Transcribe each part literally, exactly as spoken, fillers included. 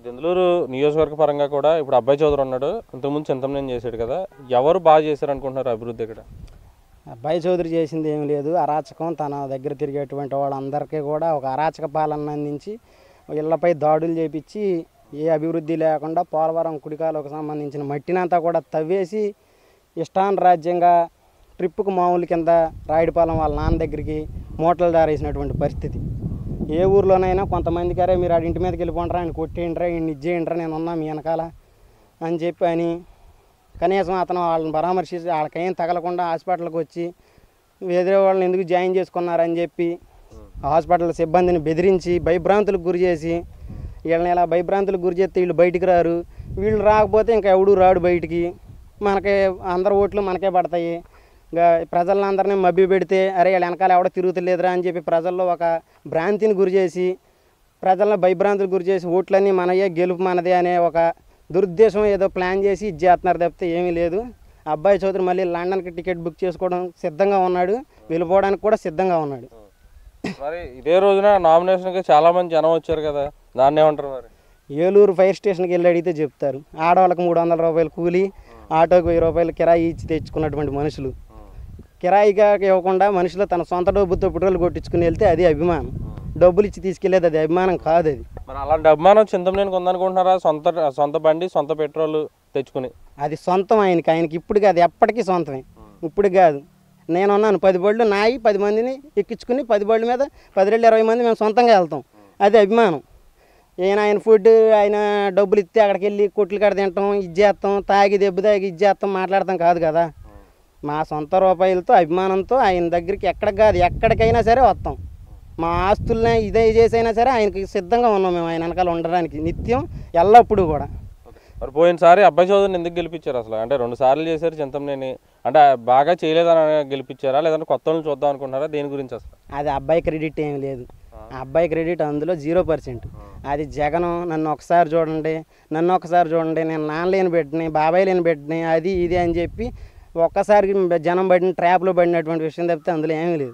దెందులూరు నియోజకవర్గ పరంగా కూడా ఇప్పుడు అబ్బాయి చౌదరి ఉన్నాడు, ఇంతకుముందు చింతమనేని చేశాడు కదా, ఎవరు బాగా చేశారు అనుకుంటున్నారు అభివృద్ధి ఇక్కడ? అబ్బాయి చౌదరి చేసింది ఏం లేదు, అరాచకం. తన దగ్గర తిరిగేటువంటి వాళ్ళందరికీ కూడా ఒక అరాచక పాలన అందించి ఇళ్లపై దాడులు చేపించి ఏ అభివృద్ధి లేకుండా పోలవరం కుడికాలకు సంబంధించిన మట్టినంతా కూడా తవ్వేసి ఇష్టాన్ రాజ్యంగా ట్రిప్పుకు మామూలు కింద రాయుడిపాలెం వాళ్ళ నాన్న దగ్గరికి మూటలు దారేసినటువంటి పరిస్థితి. ఏ ఊర్లోనైనా కొంతమందికి అరే మీరు ఆడి ఇంటి మీదకి వెళ్ళిపోంటారా, ఆయన కొట్టేయండిరా, ఈయన ఇచ్చేయండిరా, నేను ఉన్నా మీ వెనకాల అని చెప్పి అని కనీసం అతను వాళ్ళని పరామర్శించి వాళ్ళకేం తగలకుండా హాస్పిటల్కి వచ్చి ఎదురే వాళ్ళని ఎందుకు జాయిన్ చేసుకున్నారని చెప్పి హాస్పిటల్ సిబ్బందిని బెదిరించి భయభ్రాంతులకు గురి చేసి వీళ్ళని ఇలా భయభ్రాంతులకు గురి చేస్తే వీళ్ళు బయటికి రారు, వీళ్ళు రాకపోతే ఇంకా ఎవడు రాడు బయటికి, మనకే అందరు ఓట్లు మనకే పడతాయి. ఇంకా ప్రజలందరినీ మభ్య పెడితే అరే వీళ్ళ వెనకాల ఎవడో తిరుగుతలేదురా అని చెప్పి ప్రజల్లో ఒక భ్రాంతిని గురి చేసి ప్రజలను భయభ్రాంతులకు గురి చేసి ఓట్లన్నీ మనయే గెలుపు మనదే అనే ఒక దురుద్దేశం ఏదో ప్లాన్ చేసి ఇది చేస్తున్నారు తప్పితే ఏమీ లేదు. అబ్బాయి చౌదరి మళ్ళీ లండన్కి టికెట్ బుక్ చేసుకోవడం సిద్ధంగా ఉన్నాడు, వెళ్ళిపోవడానికి కూడా సిద్ధంగా ఉన్నాడు. మరి ఇదే రోజున నామినేషన్కి చాలామంది జనం వచ్చారు కదా, దాన్ని ఏమంటారు? మరి ఏలూరు ఫైర్ స్టేషన్కి వెళ్ళి అడిగితే చెప్తారు, ఆడవాళ్ళకి మూడు వందల రూపాయలు కూలి, ఆటోకి వెయ్యి రూపాయలు కిరాయి ఇచ్చి తెచ్చుకున్నటువంటి మనుషులు కిరాయిగా ఇవ్వకుండా మనుషులు తన సొంత డబ్బుతో పెట్రోల్ కొట్టించుకుని వెళ్తే అది అభిమానం, డబ్బులు ఇచ్చి తీసుకెళ్లేది అది అభిమానం కాదు. అది మరి అలాంటి అభిమానం చింతమనేనికి ఉందనుకుంటున్నారా? సొంత సొంత బండి సొంత పెట్రోల్ తెచ్చుకుని అది సొంతం ఆయనకి, ఆయనకి ఇప్పుడు కాదు ఎప్పటికీ సొంతమే, ఇప్పుడు కాదు. నేనున్నాను పది బళ్ళు నాయి, పది మందిని ఎక్కించుకుని పది బళ్ళ మీద పది రెండు ఇరవై మంది మేము సొంతంగా వెళ్తాం, అది అభిమానం. ఈయన ఆయన ఫుడ్ ఆయన డబ్బులు ఇస్తే అక్కడికి వెళ్ళి కొట్లు కాడ తింటాం, ఇది చేస్తాం, తాగి దెబ్బ తాగి ఇది చేస్తాం మాట్లాడతాం కాదు కదా. మా సొంత రూపాయలతో అభిమానంతో ఆయన దగ్గరికి ఎక్కడికి కాదు ఎక్కడికైనా సరే వస్తాం, మా ఆస్తుల్ని ఇదే చేసైనా సరే ఆయనకి సిద్ధంగా ఉన్నాం మేము ఆయన వెనకాల ఉండడానికి నిత్యం ఎల్లప్పుడూ కూడా. మరి పోయినసారి అబ్బాయి చౌదరిని ఎందుకు గెలిపించారు అసలు? అంటే రెండు సార్లు చేశారు చింతమనేని, అంటే బాగా చేయలేదని గెలిపించారా లేదంటే కొత్త వాళ్ళని చూద్దాం అనుకుంటున్నారా? దేని గురించి అసలు? అది అబ్బాయి క్రెడిట్ ఏం లేదు, అబ్బాయి క్రెడిట్ అందులో జీరో పర్సెంట్. అది జగన్ నన్ను ఒకసారి చూడండి, నన్ను ఒకసారి చూడండి, నేను నాన్న లేని పెట్టినాయి బాబాయ్ లేని పెట్టినాయి అది ఇది అని చెప్పి ఒక్కసారి జనం పడిన ట్రాప్లో పడినటువంటి విషయం తప్పితే అందులో ఏమీ లేదు.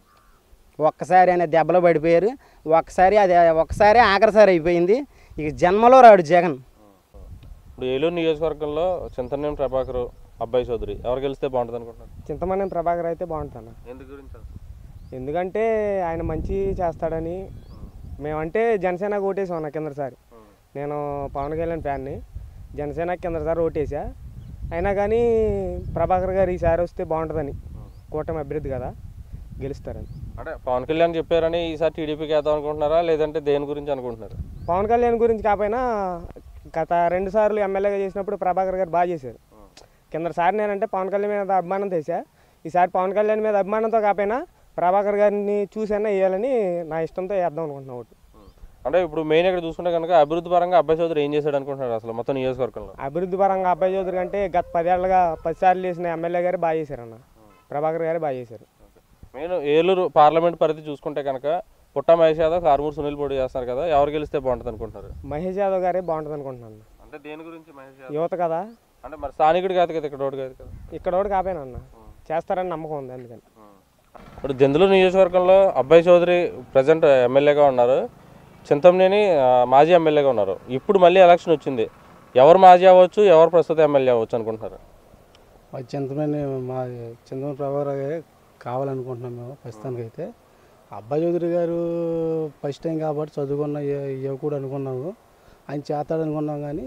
ఒక్కసారి అనే దెబ్బలో పడిపోయారు, ఒక్కసారి అది ఒక్కసారి ఆఖరిసారి అయిపోయింది, ఇక జన్మలో రాడు జగన్. ఇప్పుడు ఏలూరు నియోజకవర్గంలో చింతమనేని ప్రభాకర్ అబ్బాయి చౌదరి ఎవరు గెలిస్తే బాగుంటుంది అనుకుంటున్నారు? చింతమనేని ప్రభాకర్ అయితే బాగుంటుంది. ఎందుకు గురించి? ఎందుకంటే ఆయన మంచి చేస్తాడని. మేమంటే జనసేనకు ఓటేసాం అన్న కిందసారి, నేను పవన్ కళ్యాణ్ ఫ్యాన్ని, జనసేనకి కిందసారి ఓటేసా. అయినా కానీ ప్రభాకర్ గారు ఈసారి వస్తే బాగుంటుందని, కూటమి అభివృద్ధి కదా గెలుస్తారని. అంటే పవన్ కళ్యాణ్ చెప్పారని ఈసారి టీడీపీకి వేద్దాం అనుకుంటున్నారా లేదంటే దేని గురించి అనుకుంటున్నారు? పవన్ కళ్యాణ్ గురించి కాకపోయినా గత రెండు సార్లు ఎమ్మెల్యేగా చేసినప్పుడు ప్రభాకర్ గారు బాగా చేశారు. కిందసారి నేనంటే పవన్ కళ్యాణ్ మీద అభిమానం తెసా, ఈసారి పవన్ కళ్యాణ్ మీద అభిమానంతో కాకపోయినా ప్రభాకర్ గారిని చూసైనా వేయాలని నా ఇష్టంతో వేద్దాం అనుకుంటున్నా ఓటు. అంటే ఇప్పుడు మెయిన్ ఇక్కడ చూసుకుంటే కనుక అభివృద్ధి పరంగా అబ్బాయి చౌదరి ఏం చేశాడు అనుకుంటున్నారు అసలు మొత్తం నియోజకవర్గంలో? అభివృద్ధి పరంగా అబ్బాయి చౌదరి కంటే గత పదేళ్లుగా పది సార్లు చేసిన ఎమ్మెల్యే గారు బాగా చేశారన్న, ప్రభాకర్ గారు బాగా చేశారు. మెయిన్ ఏలూరు పార్లమెంట్ పరిధి చూసుకుంటే కనుక పుట్ట మహేష్ యాదవ్ కారుమూరు సునీల్ పోటీ చేస్తారు కదా, ఎవరు గెలిస్తే బాగుంటుంది అనుకుంటున్నారు? మహేష్ యాదవ్ గారే బాగుంటుంది అనుకుంటున్నాను. అంటే దేని గురించి? మహేష్ యాదవ్ యువత కదా, అంటే మరి స్థానికుడు కాదు కదా, ఇక్కడ ఓటు కాదు కదా, ఇక్కడ ఓటు కాపోయినా అన్న చేస్తారని నమ్మకం ఉంది అందుకని. ఇప్పుడు దెందులూరు నియోజకవర్గంలో అబ్బాయి చౌదరి ప్రజెంట్ ఎమ్మెల్యేగా ఉన్నారు, చింతమనేని మాజీ ఎమ్మెల్యేగా ఉన్నారు. ఇప్పుడు మళ్ళీ ఎలక్షన్ వచ్చింది, ఎవరు మాజీ అవ్వచ్చు ఎవరు ప్రస్తుత ఎమ్మెల్యే అవ్వచ్చు అనుకుంటున్నారు? చింతమనేని మా చింతమనేని ప్రభాకర్ గారే కావాలనుకుంటున్నాం మేము ప్రస్తుతానికి అయితే. అబ్బాయి చౌదరి గారు ఫస్ట్ టైం కాబట్టి చదువుకున్న యువకుడు అనుకున్నాము, ఆయన చేస్తాడు అనుకున్నాం. కానీ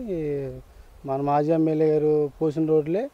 మన మాజీ ఎమ్మెల్యే గారు పోసిన రోడ్లే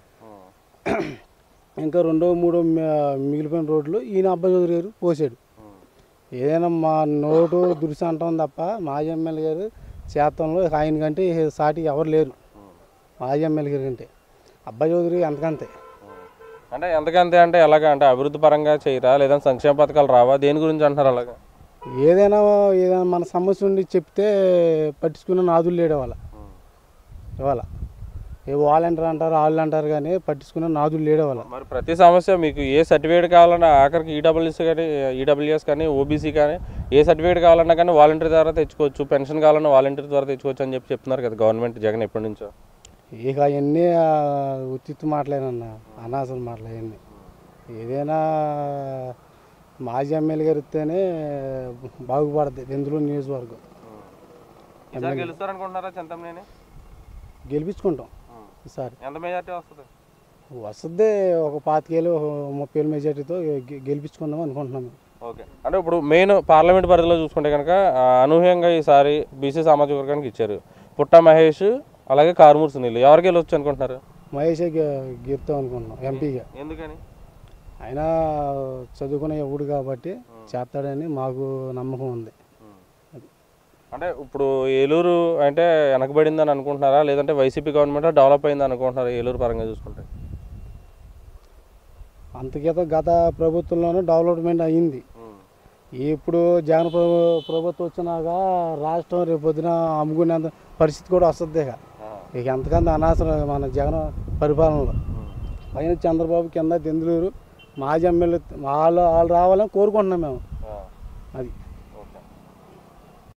ఇంకా రెండో మూడో మిగిలిపోయిన రోడ్లు ఈయన అబ్బాయి చౌదరి గారు పోసాడు. ఏదైనా మా నోటు దురుసు అంటాం తప్ప మాజీ ఎమ్మెల్యే గారు చేతంలో ఆయన కంటే సాటి ఎవరు లేరు. మాజీ ఎమ్మెల్యే గారి కంటే అబ్బాయి చౌదరి అంతకంతే. అంటే ఎంతకంతే అంటే ఎలాగా? అంటే అభివృద్ధి పరంగా చేయరా లేదంటే సంక్షేమ పథకాలు రావా, దేని గురించి అంటున్నారు అలాగా? ఏదైనా ఏదైనా మన సమస్య ఉండి చెప్తే పట్టించుకున్న నాదులు లేడు వాళ్ళ ఇవాళ. ఏ వాలంటీర్ అంటారు వాళ్ళు అంటారు కానీ పట్టించుకున్న నాదులు లేడు వాళ్ళ. మరి ప్రతి సమస్య మీకు ఏ సర్టిఫికేట్ కావాలన్నా ఆఖరికి ఈడబ్ల్యూఎస్ కానీ ఈడబ్ల్యూఎస్ కానీ ఓబీసీ కానీ ఏ సర్టిఫికేట్ కావాలన్నా కానీ వాలంటీర్ ద్వారా తెచ్చుకోవచ్చు, పెన్షన్ కావాలన్నా వాలంటీర్ ద్వారా తెచ్చుకోవచ్చు అని చెప్పి చెప్తున్నారు కదా గవర్నమెంట్ జగన్ ఎప్పటి నుంచో. ఇక అవన్నీ ఉచిత మాటలేనన్న, అనవసరం మాటలు అవన్నీ. ఏదైనా మాజీ ఎమ్మెల్యే గారు ఇస్తేనే బాగుపడుతుంది దెందులూరు నియోజకవర్గం. ఈసారి గెలుస్తారనుకుంటున్నారా చింతమనేని? గెలిపించుకుంటాం ఈసారి. ఎంత మెజార్టీ వస్తుంది? వస్తుంది ఒక పాతికేళ్ళు ముప్పై ఏళ్ళు మెజార్టీతో గె- గెలిపించుకుందాం అనుకుంటున్నాం. ఓకే, అంటే ఇప్పుడు మెయిన్ పార్లమెంట్ పరిధిలో చూసుకుంటే కనుక ఆ, అనూహ్యంగా ఈసారి బీసీ సామాజిక వర్గానికి ఇచ్చారు. పుట్ట మహేష్ అలాగే కారుమూరి సునీల్, ఎవరికి వెళ్ళొచ్చు అనుకుంటున్నారు? మహేషే గె- గెలుస్తాం అనుకుంటున్నాం ఎంపీగా. ఎందుకని? ఆయన చదువుకునే యువకుడు కాబట్టి చేస్తాడని మాకు నమ్మకం ఉంది. అంటే ఇప్పుడు ఏలూరు అంటే వెనకబడిందని అనుకుంటున్నారా, లేదంటే వైసీపీ గవర్నమెంట్ డెవలప్ అయిందని అనుకుంటున్నారా ఏలూరు పరంగా చూసుకుంటే? అంతకిత గత ప్రభుత్వంలోనూ డెవలప్మెంట్ అయ్యింది. ఇప్పుడు జగన్ ప్రభు- ప్రభుత్వం వచ్చినాక రాష్ట్రం రేపు పొద్దున అమ్ముకునేంత పరిస్థితి కూడా వస్తుంది. ఇక ఇక ఎంతకంత అనవసరం మన జగన్ పరిపాలనలో. పైన చంద్రబాబు కింద దెందులూరు మాజీ ఎమ్మెల్యే వాళ్ళు వాళ్ళు రావాలని కోరుకుంటున్నాం మేము. అది